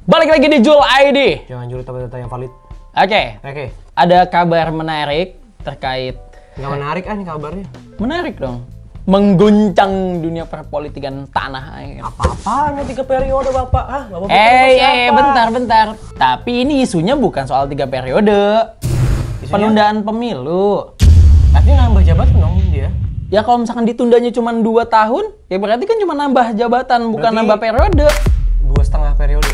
Balik lagi di Jul ID. Jangan juru data yang valid. Oke. Ada kabar menarik terkait. Nggak menarik nih kabarnya. Menarik dong. Mengguncang dunia perpolitikan tanah air. Apa-apaan 3 periode Bapak? Bapak siapa? Bentar. Tapi ini isunya bukan soal 3 periode. Isunya? Penundaan pemilu. Tapi nambah jabatan dong dia. Ya kalau misalkan ditundanya cuma 2 tahun, ya berarti kan cuma nambah jabatan, bukan nambah periode. 2,5 periode.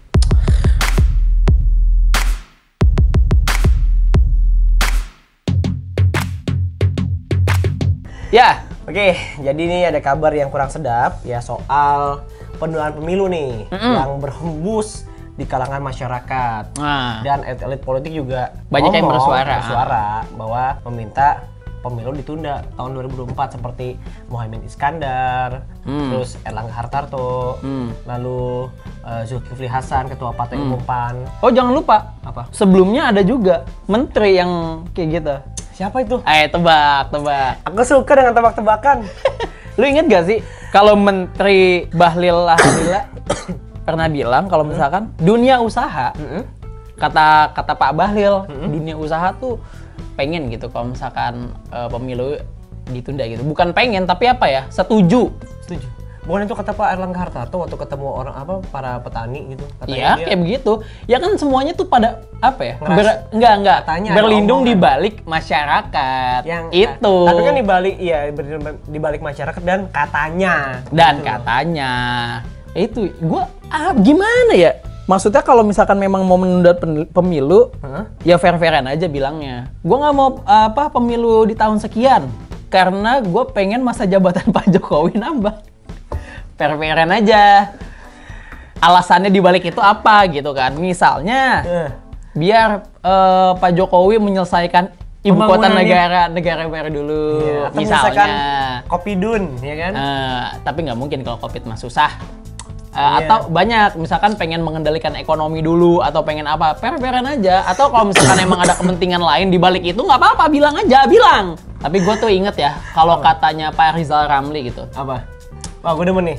Ya, oke. Jadi ini ada kabar yang kurang sedap ya soal penundaan pemilu nih yang berhembus di kalangan masyarakat dan elit politik juga banyak yang bersuara bahwa meminta pemilu ditunda tahun 2024 seperti Muhaimin Iskandar, terus Erlangga Hartarto, lalu Zulkifli Hasan ketua Partai Umum PAN. Oh jangan lupa apa? Sebelumnya ada juga menteri yang kayak gitu. Siapa itu? Ayo tebak. Aku suka dengan tebak-tebakan. Lu inget gak sih kalau Menteri Bahlil Lahadila pernah bilang kalau misalkan dunia usaha, kata Pak Bahlil, dunia usaha tuh pengen gitu kalau misalkan pemilu ditunda gitu. Bukan pengen tapi apa ya? Setuju. Bukan itu kata Pak Erlangga Hartarto waktu ketemu orang para petani gitu. Iya, kayak begitu. Ya kan semuanya tuh pada apa ya? Enggak. Berlindung di balik masyarakat. Yang itu. Tapi kan di balik masyarakat dan katanya. Katanya. Itu gua gimana ya? Maksudnya kalau misalkan memang mau menunda pemilu, ya fair-fairan aja bilangnya. Gua nggak mau pemilu di tahun sekian karena gua pengen masa jabatan Pak Jokowi nambah. Fair-fairan aja. Alasannya dibalik itu apa gitu kan? Misalnya biar Pak Jokowi menyelesaikan ibu kota negara baru dulu, misalnya Kopidun, ya kan? Tapi nggak mungkin kalau Covid mah susah. Atau banyak, misalkan pengen mengendalikan ekonomi dulu atau pengen apa, fair-fairan aja. Atau kalau misalkan emang ada kepentingan lain di balik itu nggak apa-apa, bilang aja, bilang. Tapi gue tuh inget ya, kalau katanya Pak Rizal Ramli gitu. Apa? Wah, gue demen nih.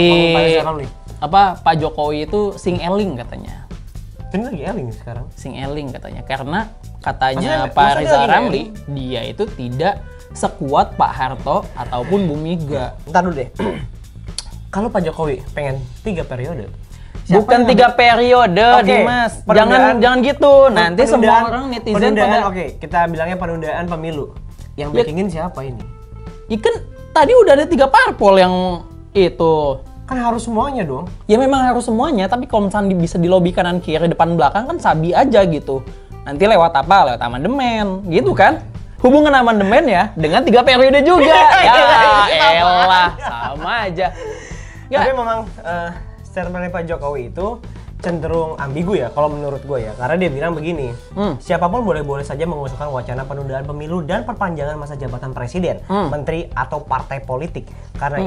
Pak Jokowi itu sing eling katanya. Ini lagi eling sekarang. Sing eling katanya, karena katanya Pak Rizal Ramli dia itu tidak sekuat Pak Harto ataupun Bu Mega. Ntar dulu deh. Kalau Pak Jokowi pengen 3 periode. Bukan 3 periode, Dimas. Jangan gitu. Nanti semua orang netizen pada. Kita bilangnya penundaan pemilu. Yang bikin siapa ini? Ya kan tadi udah ada 3 parpol yang itu. Kan harus semuanya dong. Ya memang harus semuanya, tapi kalau misalnya bisa dilobi kanan kiri depan belakang kan sabi aja gitu. Nanti lewat apa? Lewat amandemen, gitu kan? Hubungan amandemen ya dengan 3 periode juga. Ya elah, sama aja. Tapi memang statementnya Pak Jokowi itu cenderung ambigu ya kalau menurut gue ya, karena dia bilang begini, siapapun boleh saja mengusulkan wacana penundaan pemilu dan perpanjangan masa jabatan presiden, menteri atau partai politik karena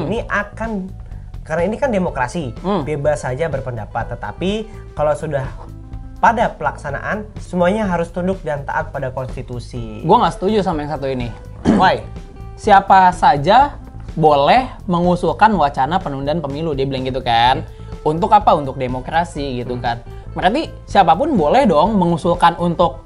ini kan demokrasi, bebas saja berpendapat, tetapi kalau sudah pada pelaksanaan semuanya harus tunduk dan taat pada konstitusi. Gue nggak setuju sama yang satu ini. Why? Siapa saja boleh mengusulkan wacana penundaan pemilu, dia bilang gitu kan. Untuk apa? Untuk demokrasi gitu kan. Berarti siapapun boleh dong mengusulkan untuk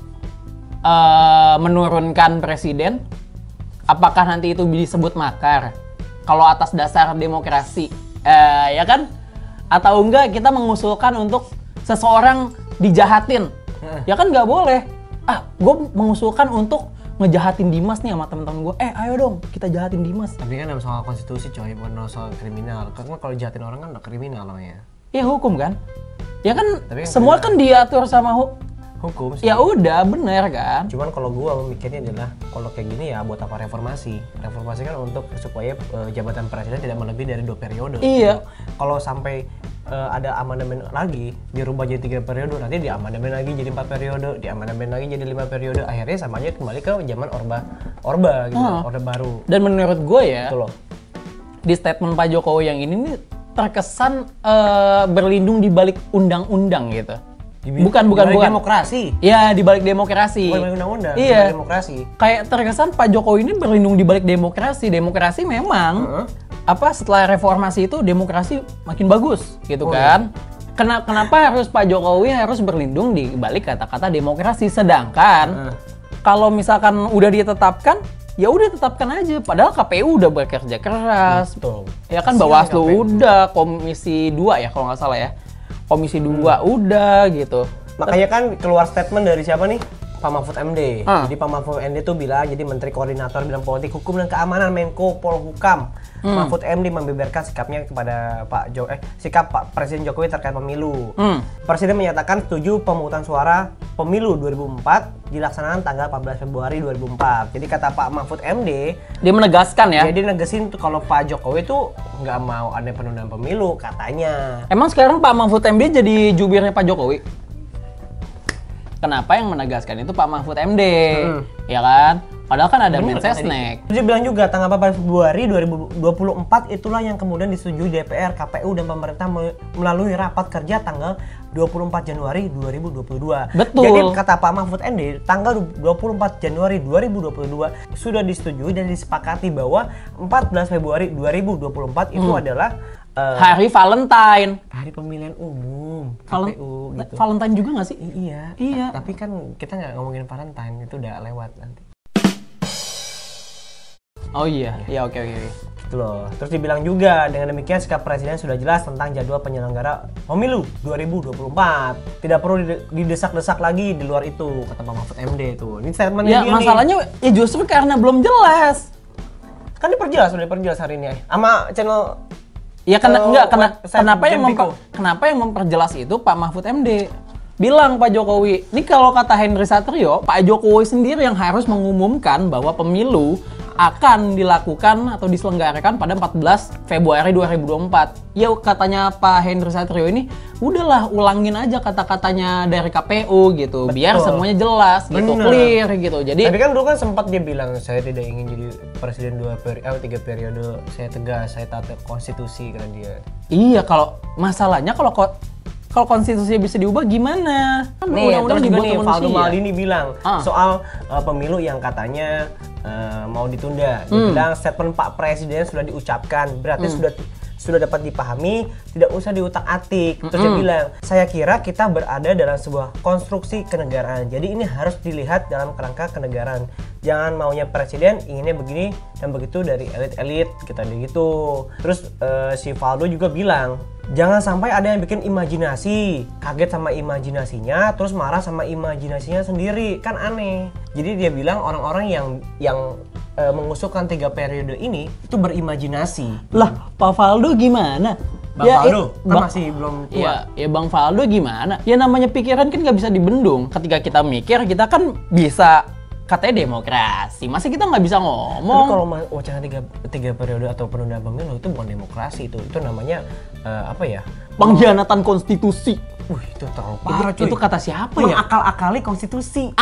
menurunkan presiden. Apakah nanti itu disebut makar? Kalau atas dasar demokrasi, ya kan? Atau enggak kita mengusulkan untuk seseorang dijahatin? Ya kan nggak boleh. Gue mengusulkan untuk ngejahatin Dimas nih sama temen-temen gue. Ayo dong kita jahatin Dimas. Tapi kan soal konstitusi coy, bukan soal kriminal. Karena kalau jahatin orang kan udah kriminal namanya. Ya hukum kan? Ya kan semua kan diatur sama hukum sih. Ya udah bener kan? Cuman kalau gue memikirnya adalah kalau kayak gini ya buat apa reformasi? Reformasi kan untuk supaya jabatan presiden tidak melebihi dari 2 periode. Iya. Kalau sampai ada amandemen lagi dirubah jadi 3 periode, nanti di amandemen lagi jadi 4 periode, di amandemen lagi jadi 5 periode, akhirnya sama aja kembali ke zaman Orba gitu, Orde Baru. Dan menurut gue ya, di statement Pak Jokowi yang ini nih terkesan berlindung di balik undang-undang gitu. Bukan demokrasi. Ya, di balik demokrasi. Bukan undang-undang, iya. Demokrasi. Kayak terkesan Pak Jokowi ini berlindung di balik demokrasi. Demokrasi memang setelah reformasi itu demokrasi makin bagus gitu kan. Kenapa harus Pak Jokowi harus berlindung di balik kata-kata demokrasi, sedangkan kalau misalkan udah ditetapkan, ya udah tetapkan aja. Padahal KPU udah bekerja keras. Betul. Ya kan Bawaslu udah, Komisi 2 ya kalau nggak salah ya. Komisi 2 udah gitu. Makanya kan keluar statement dari siapa nih? Pak Mahfud MD. Jadi Pak Mahfud MD tuh bilang, jadi Menteri Koordinator Bidang Politik Hukum dan Keamanan Menko Polhukam. Mahfud MD membeberkan sikapnya kepada sikap Pak Presiden Jokowi terkait pemilu. Presiden menyatakan setuju pemungutan suara pemilu 2004 dilaksanakan tanggal 14 Februari 2004. Jadi kata Pak Mahfud MD, dia menegaskan ya. Dia negesin tuh kalau Pak Jokowi tuh nggak mau ada penundaan pemilu katanya. Emang sekarang Pak Mahfud MD jadi jubirnya Pak Jokowi? Kenapa yang menegaskan itu Pak Mahfud MD, ya kan? Padahal kan ada Mensesnek. Dia bilang juga tanggal 8 Februari 2024 itulah yang kemudian disetujui DPR, KPU dan pemerintah melalui rapat kerja tanggal 24 Januari 2022. Betul. Jadi kata Pak Mahfud MD, tanggal 24 Januari 2022 sudah disetujui dan disepakati bahwa 14 Februari 2024 itu adalah hari Valentine. Hari pemilihan umum KPU gitu. Valentine juga nggak sih? Iya. Tapi kan kita nggak ngomongin Valentine, itu udah lewat nanti. Oh iya, ya oke. Gitu loh. Terus dibilang juga dengan demikian sikap presiden sudah jelas tentang jadwal penyelenggara pemilu 2024. Tidak perlu didesak-desak lagi di luar itu, kata Pak Mahfud MD tuh. Ini statementnya dia masalahnya nih. Ya justru karena belum jelas. Kan diperjelas hari ini sama channel. Ya kenapa yang memperjelas itu Pak Mahfud MD? Bilang Pak Jokowi, ini kalau kata Henry Satrio, Pak Jokowi sendiri yang harus mengumumkan bahwa pemilu akan dilakukan atau diselenggarakan pada 14 Februari 2024. Ya katanya Pak Henry Satrio ini, udahlah ulangin aja kata-katanya dari KPU gitu. Betul. Biar semuanya jelas gitu, clear gitu. Jadi tapi kan dulu kan sempat dia bilang, saya tidak ingin jadi presiden 3 periode, saya tegas, saya taat konstitusi, kata dia. Iya, kalau masalahnya kalau konstitusi bisa diubah gimana? Kan nih, terus juga nih Valdo Maldini bilang soal pemilu yang katanya mau ditunda. Dia bilang statement Pak Presiden sudah diucapkan, berarti sudah dapat dipahami, tidak usah diutak-atik. Terus dia bilang, saya kira kita berada dalam sebuah konstruksi kenegaraan. Jadi ini harus dilihat dalam kerangka kenegaraan. Jangan maunya presiden inginnya begini dan begitu dari elit-elit, kita gitu. Terus si Valdo juga bilang, jangan sampai ada yang bikin imajinasi, kaget sama imajinasinya, terus marah sama imajinasinya sendiri, kan aneh. Jadi dia bilang orang-orang yang mengusulkan 3 periode ini itu berimajinasi. Lah, Pak Valdo gimana? Bang Valdo kan masih belum tua. Ya Bang Valdo gimana? Ya namanya pikiran kan nggak bisa dibendung. Ketika kita mikir, kita kan bisa katanya demokrasi. Masa kita nggak bisa ngomong? Tapi kalau wacana 3 periode atau penundaan pemilu itu bukan demokrasi, itu namanya apa ya? Pengkhianatan konstitusi. Itu terlalu parah cuy. Itu kata siapa ya? Mengakal-akali konstitusi.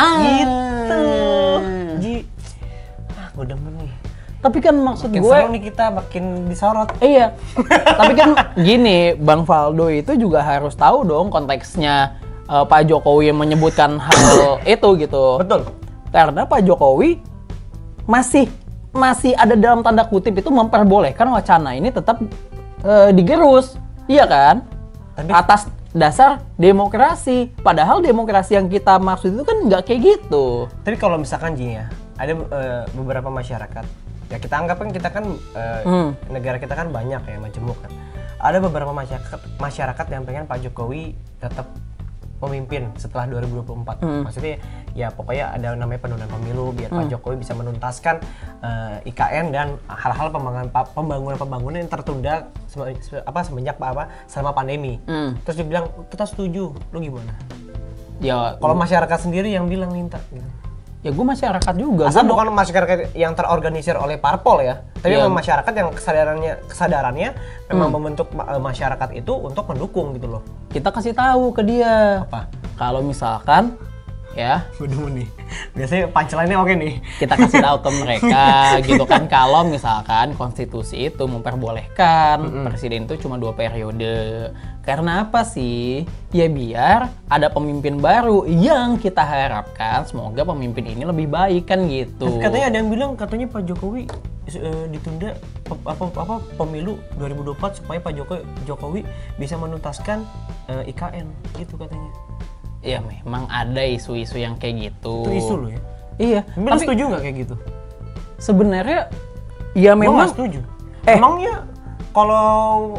Gitu. Gue demen nih. Tapi kan maksud makin gue seru nih kita makin disorot. Iya. Tapi kan gini, Bang Valdo itu juga harus tahu dong konteksnya Pak Jokowi yang menyebutkan hal itu gitu. Betul. Karena Pak Jokowi masih ada dalam tanda kutip itu memperbolehkan wacana ini tetap digerus. Iya kan? Atas dasar demokrasi. Padahal demokrasi yang kita maksud itu kan nggak kayak gitu. Tapi kalau misalkan gini ya, ada beberapa masyarakat, ya kita anggap kan kita kan negara kita kan banyak ya, majemuk kan. Ada beberapa masyarakat yang pengen Pak Jokowi tetap memimpin setelah 2024. Maksudnya ya pokoknya ada namanya penundaan pemilu biar Pak Jokowi bisa menuntaskan IKN dan hal-hal pembangunan yang tertunda semenjak selama pandemi. Terus dia bilang kita setuju, lu gimana? Ya kalau masyarakat sendiri yang bilang minta gitu. Ya gue masyarakat juga. Asal bukan masyarakat yang terorganisir oleh parpol ya, tapi memang masyarakat yang kesadarannya memang membentuk masyarakat itu untuk mendukung gitu loh. Kita kasih tahu ke dia. Apa? Kalau misalkan ya. Gue demen nih. Biasanya punchline-nya oke nih. Kita kasih tahu ke mereka gitu kan, kalau misalkan konstitusi itu memperbolehkan presiden itu cuma 2 periode. Karena apa sih? Ya biar ada pemimpin baru yang kita harapkan semoga pemimpin ini lebih baik kan gitu. Tapi katanya ada yang bilang katanya Pak Jokowi ditunda pemilu 2024 supaya Pak Jokowi bisa menuntaskan IKN gitu katanya. Ya memang ada isu-isu yang kayak gitu. Itu isu lo ya? Iya. Tapi lu setuju nggak kayak gitu? Sebenarnya ya memang. Gua nggak setuju. Emangnya kalau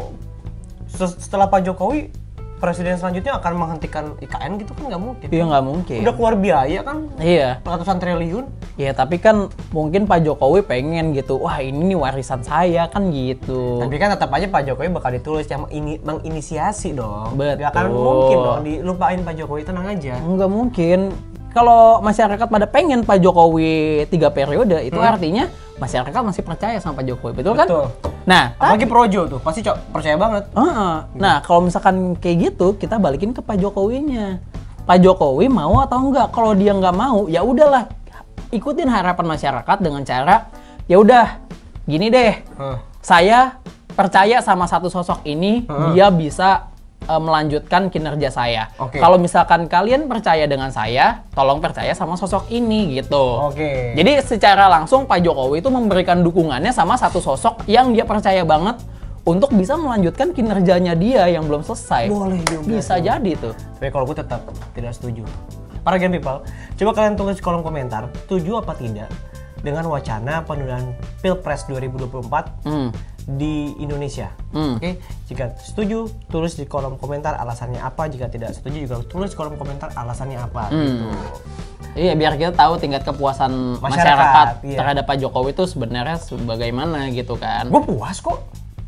setelah Pak Jokowi presiden selanjutnya akan menghentikan IKN gitu kan nggak mungkin. Iya nggak mungkin. Udah keluar biaya kan? Iya. Ratusan triliun. Iya tapi kan mungkin Pak Jokowi pengen gitu, wah ini nih warisan saya kan gitu. Tapi kan tetap aja Pak Jokowi bakal ditulis yang menginisiasi dong. Betul. Gak akan mungkin dong dilupain Pak Jokowi, tenang aja. Nggak mungkin. Kalau masyarakat pada pengen Pak Jokowi 3 periode, itu artinya masyarakat masih percaya sama Pak Jokowi, betul kan? Betul. Nah, apalagi Projo tuh, pasti percaya banget. Nah, kalau misalkan kayak gitu, kita balikin ke Pak Jokowinya. Pak Jokowi mau atau enggak? Kalau dia nggak mau, ya udahlah, ikutin harapan masyarakat dengan cara, ya udah, gini deh, saya percaya sama satu sosok ini, dia bisa melanjutkan kinerja saya. Kalau misalkan kalian percaya dengan saya, tolong percaya sama sosok ini gitu. Jadi secara langsung Pak Jokowi itu memberikan dukungannya sama satu sosok yang dia percaya banget untuk bisa melanjutkan kinerjanya dia yang belum selesai. Boleh juga. Bisa jadi tuh. Tapi kalau gue tetap tidak setuju. Para Gen People, coba kalian tulis di kolom komentar, setuju apa tidak dengan wacana penundaan Pilpres 2024 di Indonesia. Oke, jika setuju tulis di kolom komentar alasannya apa, jika tidak setuju juga tulis di kolom komentar alasannya apa gitu. Iya, biar kita tahu tingkat kepuasan masyarakat terhadap Pak Jokowi itu sebenarnya bagaimana gitu kan. Gue puas kok.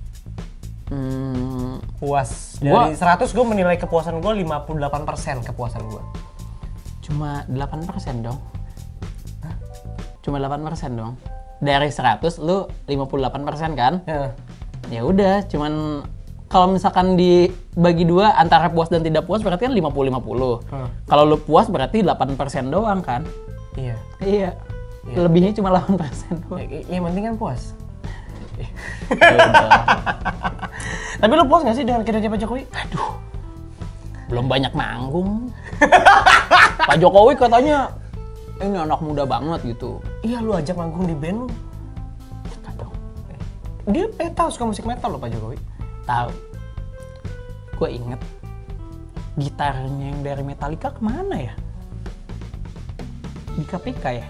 Puas. Dari 100 gue menilai kepuasan gue 58% kepuasan gue. Cuma 8% dong. Cuma 8% dong. Dari 100 lu 58% kan? Ya udah, cuman kalau misalkan dibagi 2 antara puas dan tidak puas berarti kan 50-50. Kalau lu puas berarti 8% doang kan? Iya. Lebihnya cuma 8% doang. Yang penting kan puas. Tapi lu puas gak sih dengan kinerja Pak Jokowi? Aduh. Belum banyak manggung. Pak Jokowi katanya ini anak muda banget gitu. Iya, lu ajak manggung di band lu. Dia tahu suka musik metal loh Pak Jokowi. Tahu. Gue inget gitarnya yang dari Metallica kemana ya? Di KPK ya?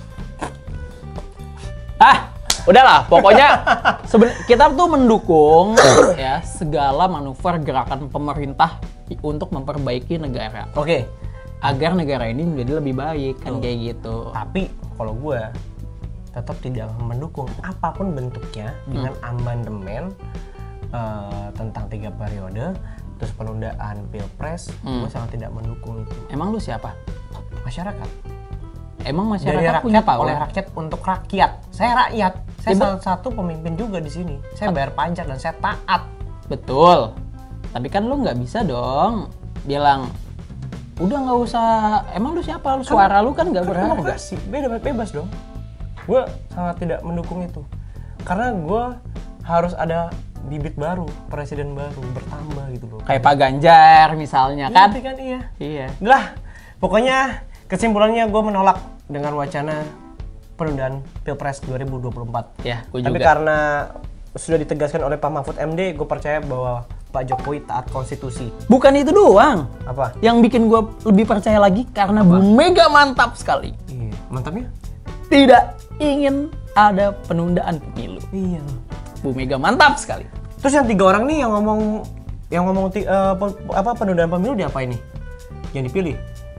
Udahlah, pokoknya kita tuh mendukung ya segala manuver gerakan pemerintah untuk memperbaiki negara. Agar negara ini menjadi lebih baik kan kayak gitu. Tapi kalau gue tetap tidak mendukung apapun bentuknya dengan amandemen tentang 3 periode terus penundaan Pilpres. Gue sangat tidak mendukung itu. Emang lu siapa? Masyarakat. Emang masyarakat dari rakyat, punya power? Oleh rakyat untuk rakyat. Saya rakyat. Saya salah satu pemimpin juga di sini. Saya bayar pajak dan saya taat. Betul. Tapi kan lu nggak bisa dong bilang udah nggak usah. Emang lu siapa? Lu suara lu kan nggak berharga. Bebas dong. Gue sangat tidak mendukung itu. Karena gue harus ada bibit baru, presiden baru bertambah gitu loh. Kayak Pak Ganjar misalnya kan? Iya. Lah, pokoknya kesimpulannya gue menolak dengan wacana penundaan Pilpres 2024. Ya, gue juga. Tapi karena sudah ditegaskan oleh Pak Mahfud MD, gue percaya bahwa Pak Jokowi taat konstitusi. Bukan itu doang. Apa? Yang bikin gue lebih percaya lagi karena Bu Mega mantap sekali. Iya. Mantapnya? Tidak ingin ada penundaan pemilu. Iya. Bu Mega mantap sekali. Terus yang 3 orang nih yang ngomong penundaan pemilu diapain nih? Yang dipilih?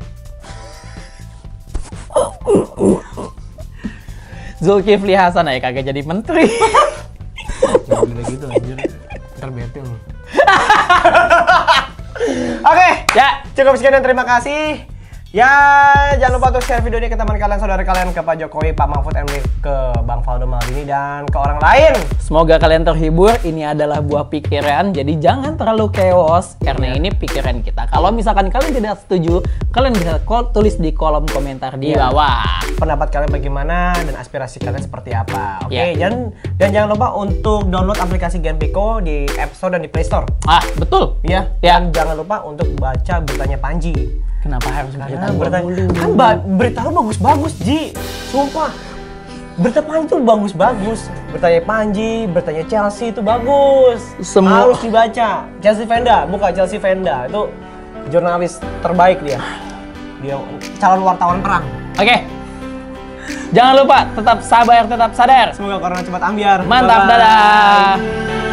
Zulkifli Hasan aja kagak jadi menteri. Jangan bilang gitu anjir. Ntar bete lu. Oke, ya cukup sekian dan terima kasih. Ya, jangan lupa untuk share video ini ke teman kalian, saudara kalian, ke Pak Jokowi, Pak Mahfud MD, ke Bang Faldo Maldini, dan ke orang lain. Semoga kalian terhibur. Ini adalah buah pikiran, jadi jangan terlalu chaos karena ini pikiran kita. Kalau misalkan kalian tidak setuju, kalian bisa tulis di kolom komentar di bawah. Pendapat kalian bagaimana dan aspirasi kalian seperti apa? Oke, Ya. dan jangan lupa untuk download aplikasi Genpiko di App Store dan di Play Store. Ah, betul. Ya. Dan jangan lupa untuk baca beritanya Panji. Kenapa harus berita Berita lu bagus-bagus, Ji. Sumpah. Berita Panji tuh bagus-bagus. Beritanya Panji, beritanya Chelsea itu bagus. Harus dibaca. Chelsea Venda, bukan Chelsea Venda. Itu jurnalis terbaik dia. Dia calon wartawan perang. Oke. Jangan lupa tetap sabar, tetap sadar. Semoga corona cepat ambiar. Mantap, dadah.